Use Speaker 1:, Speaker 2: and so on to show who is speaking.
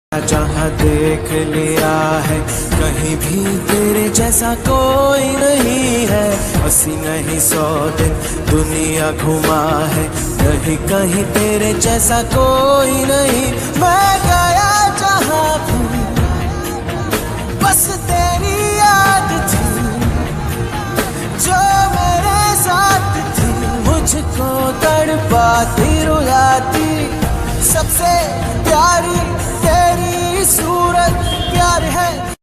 Speaker 1: जहाँ देख लिया है कहीं भी तेरे जैसा कोई नहीं है। अस्सी नहीं 100 दिन दुनिया घुमा है, नहीं कहीं तेरे जैसा कोई नहीं। मैं गया जहाँ भी बस तेरी याद थी, जो मेरे साथ थी, मुझको तड़पाती रुलाती। सबसे प्यारी तेरी सूरत प्यार है।